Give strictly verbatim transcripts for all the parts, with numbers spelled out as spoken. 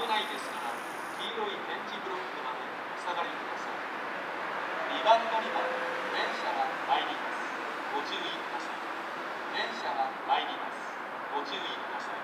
内ですから黄色い点字ブロックまでお下がりください。にばん乗り場、電車が参ります。ご注意ください。電車が参ります。ご注意ください。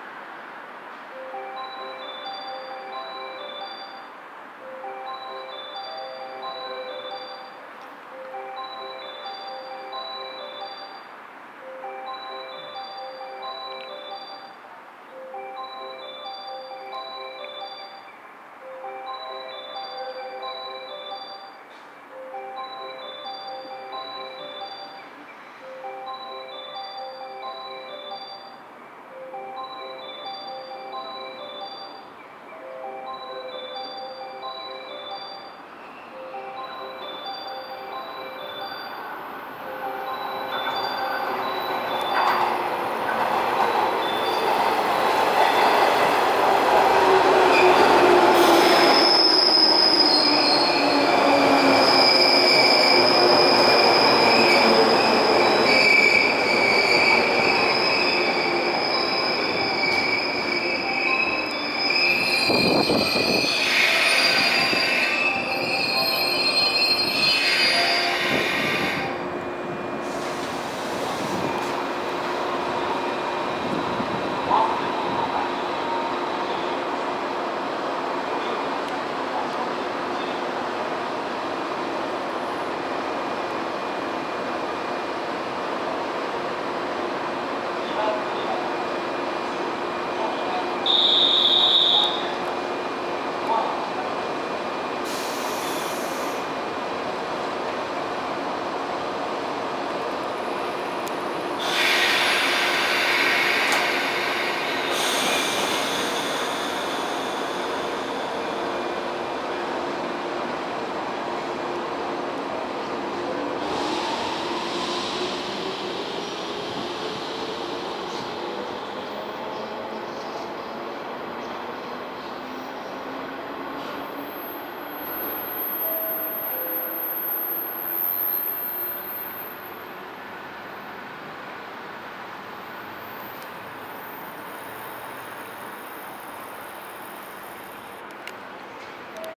you